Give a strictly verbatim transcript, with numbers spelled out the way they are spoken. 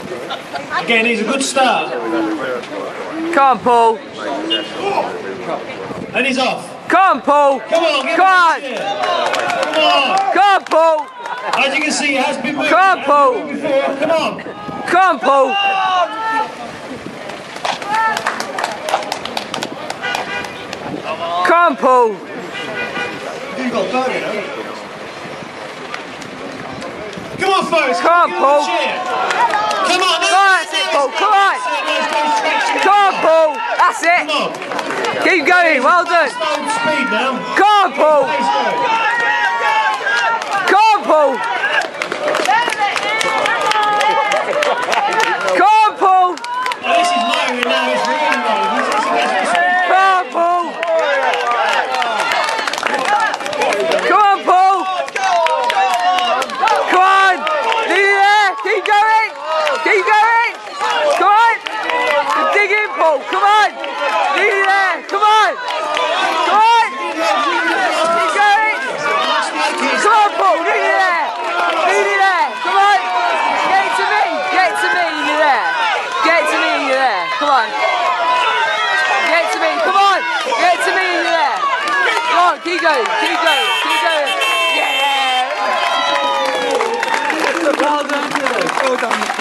Again, he's a good start. Come on, Paul. And he's off. Come on, Paul. Come on, give Come on. him a Come on. Come on, Paul. As you can see, it has been moving. Come on, Paul. Before. Come on. Come on, Paul. Come on, Paul. You've got go, you know. Come on, folks. Come on, Paul. Come on. Come on, that's it, Paul. Come on. Come on, Paul. That's it. Come on. Keep going. Well done. Slow speed now. Come on, Paul. Come on, Paul. Come on, Paul. Oh, this is motoring now. It's really motoring. This is against this. Come on, Paul. Come on, Paul. Come on. Nearly there. Keep going. Keep going. Come on. Dig in, Paul. Come on. Nearly there. Come on. Come on. Keep going. Come on, Paul. Nearly there. Nearly there. Come on. Get to me. Get to me. You're there. Get to me. You're there. Come on. Get to me. Come on. Get to me. You're there. Come on. Keep going. Keep going. Keep going. Yeah. Well done. Well done.